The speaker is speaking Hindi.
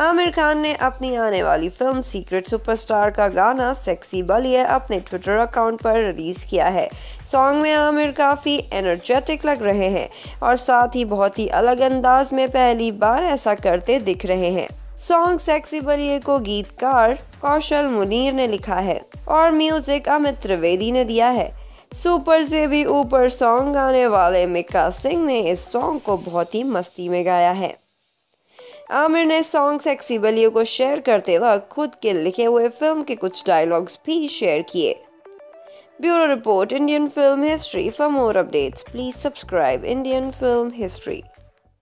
आमिर खान ने अपनी आने वाली फिल्म सीक्रेट सुपरस्टार का गाना सेक्सी बलिए अपने ट्विटर अकाउंट पर रिलीज़ किया है। सॉन्ग में आमिर काफ़ी एनर्जेटिक लग रहे हैं और साथ ही बहुत ही अलग अंदाज में पहली बार ऐसा करते दिख रहे हैं। सॉन्ग सेक्सी बलिए को गीतकार कौशल मुनीर ने लिखा है और म्यूजिक अमित त्रिवेदी ने दिया है। सुपर से भी ऊपर सॉन्ग गाने वाले मिक्का सिंह ने इस सॉन्ग को बहुत ही मस्ती में गाया है। आमिर ने सॉन्ग सेक्सी बलिए को शेयर करते वक्त खुद के लिखे हुए फिल्म के कुछ डायलॉग्स भी शेयर किए। Bureau report, Indian film history. For more updates please subscribe Indian film history.